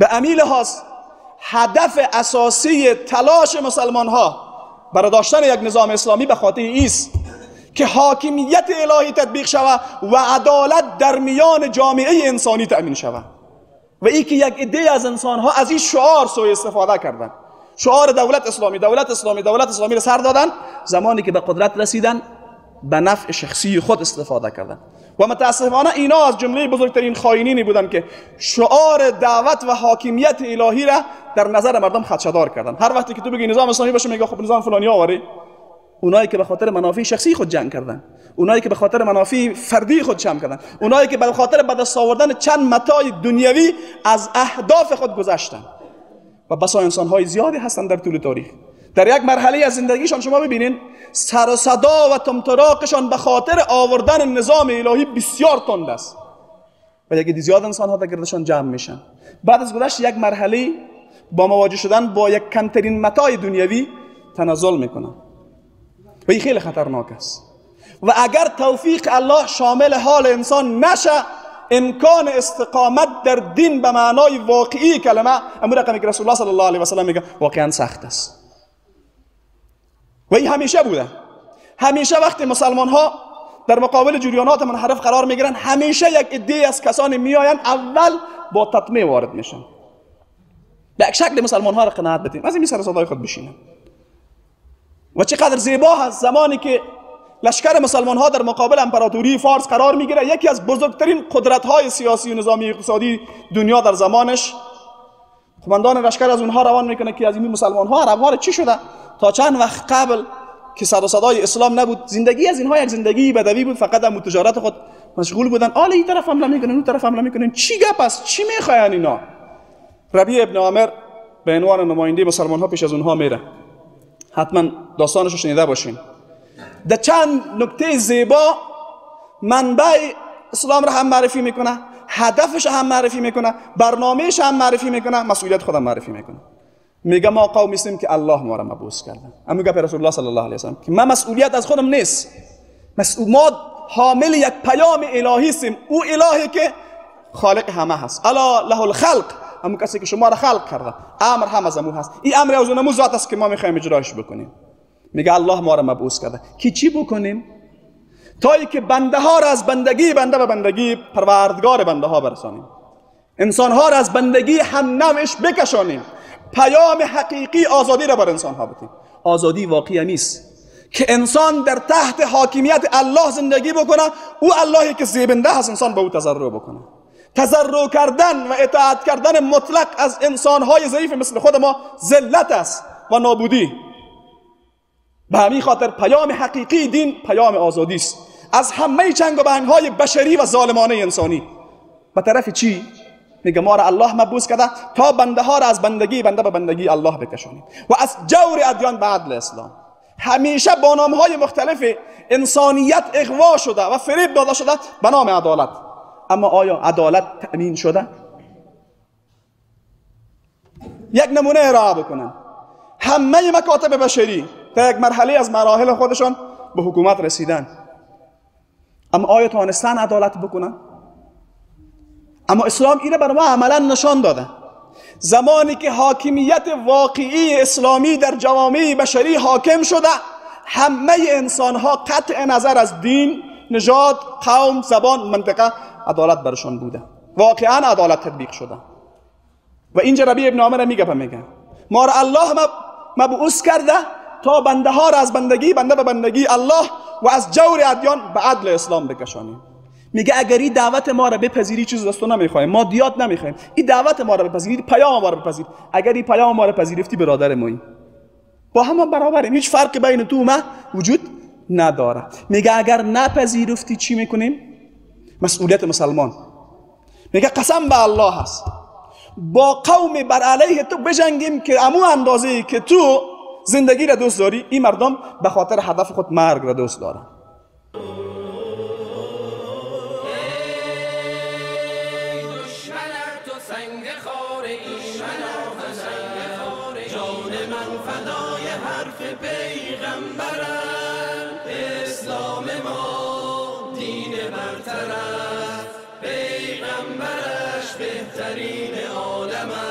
به همین لحاظ هدف اساسی تلاش مسلمان ها برای داشتن یک نظام اسلامی به خاطر ایست که حاکمیت الهی تطبیق شود و عدالت در میان جامعه انسانی تأمین شود. و این که یک عده از انسان ها از این شعار سوء استفاده کردن، شعار دولت اسلامی دولت اسلامی دولت اسلامی را سر دادن، زمانی که به قدرت رسیدن به نفع شخصی خود استفاده کردن. و متاسفانه اینا از جمله بزرگترین خائنینی بودن که شعار دعوت و حاکمیت الهی را در نظر مردم خدشه‌دار کردن. هر وقتی که تو بگی نظام اسلامی باشه، میگه خب نظام فلانی آوری. اونایی که به خاطر منافع شخصی خود جنگ کردن، اونایی که به خاطر منافع فردی خود جمع کردن، اونایی که به خاطر به دست آوردن چند متاع دنیوی از اهداف خود گذشتن. و بسا انسان‌های زیادی هستند در طول تاریخ. در یک مرحله از زندگیشان شما ببینین سر و صدا و تمطراقشان به خاطر آوردن نظام الهی بسیار تند است و یک زیاد انسان‌ها در گردشان جمع میشن. بعد از گذشت یک مرحله با مواجه شدن با یک کمترین متاع دنیوی تنازل میکنن و این خیلی خطرناک است. و اگر توفیق الله شامل حال انسان نشه، امکان استقامت در دین به معنای واقعی کلمه، امر رقمی که رسول الله صلی الله علیه و سلم میگه، واقعا سخت است. و این همیشه بوده. همیشه وقتی مسلمان ها در مقابل جریانات منحرف قرار میگیرن، همیشه یک عده از کسانی میآیند اول با تطمیع وارد میشن، به یک شکل مسلمان ها را قناعت بدیم، از این سر صدای خود بشینن. و چقدر زیبا هست زمانی که لشکر مسلمان ها در مقابل امپراتوری فارس قرار میگیره، یکی از بزرگترین قدرت های سیاسی و نظامی اقتصادی دنیا در زمانش، قماندان لشکر از اونها روان میکنه که از این مسلمان ها عرب ها چی شده؟ تا چند وقت قبل که سر و صدای اسلام نبود، زندگی از اینها یک زندگی بدوی بود، فقط هم تجارت خود مشغول بودن. آل این طرف حمله میکنن، اون طرف حمله میکنن، چی گپ است؟ چی میخواین اینا؟ ربیع ابن عامر به عنوان نماینده مسلمان ها پیش از اونها میره. حتما داستانش رو شنیده باشین. در چند نکته زیبا منبع اسلام را هم معرفی میکنه، هدفش هم معرفی میکنه، برنامهش هم معرفی میکنه، مسئولیت خودم معرفی میکنه. میگه ما قومی هستیم که الله ما را مبعوث کرده. اما میگه رسول الله صلی الله علیه و سلم که ما مسئولیت از خودم نیست، ما حامل یک پیام الهی هستیم. او الهی که خالق همه هست، الا له الخلق، همون کسی که شما را خلق کرده، امر هم از او هست. این امر از اون ذات است که ما میخوایم اجراش بکنیم. میگه الله ما را مبعوث کرده که چی بکنیم؟ تا که بنده ها را از بندگی بنده به بندگی پروردگار بنده ها برسانیم، انسان ها را از بندگی هم نوش بکشانیم، پیام حقیقی آزادی را بر انسان ها بدیم. آزادی واقعی نیست که انسان در تحت حاکمیت الله زندگی بکنه، او اللهی که زیبنده هست انسان به او تضرع بکنه. تضرع کردن و اطاعت کردن مطلق از انسان های ضعیف مثل خود ما ذلت است و نابودی. به همین خاطر پیام حقیقی دین پیام آزادی است از همه چنگ و بنگ‌های بشری و ظالمانه انسانی. به طرف چی؟ میگه ما را الله مبعوث کرده تا بنده ها را از بندگی بنده به بندگی الله بکشانیم و از جور ادیان به عدل اسلام. همیشه با نام‌های مختلف انسانیت اغوا شده و فریب داده شده به نام عدالت. اما آیا عدالت تأمین شده؟ یک نمونه ارائه بکنم. همه مکاتب بشری در یک مرحله از مراحل خودشان به حکومت رسیدن، اما آیا توانستن عدالت بکنن؟ اما اسلام اینه بر ما عملا نشان داده. زمانی که حاکمیت واقعی اسلامی در جوامع بشری حاکم شده، همه انسانها قطع نظر از دین، نژاد، قوم، زبان، منطقه، عدالت برشان بوده. واقعا عدالت تطبیق شده. و اینجا ربیع ابن عامر میگه ما را الله مبعوث کرده تا بنده ها را از بندگی بنده به بندگی الله و از جور ادیان به عدل اسلام بکشانیم. میگه اگر این دعوت ما را بپذیری، چیز دستو نمیخوایم، مادیات نمیخوایم، این دعوت ما را بپذیری، پیام ما را بپذیر. اگر این پیام ما را پذیرفتی، برادر مایی، با هم برابریم، هیچ فرقی بین تو و من وجود نداره. میگه اگر نپذیرفتی چی میکنیم؟ مسئولیت مسلمان، میگه قسم به الله هست با قوم بر علیه تو بجنگیم که امو اندازه‌ای که تو زندگی را دوست داری، این مردم به خاطر هدف خود مرگ را دوست دارن. اسلام ما دین برتر است، پیغمبرش بهترین عالم است.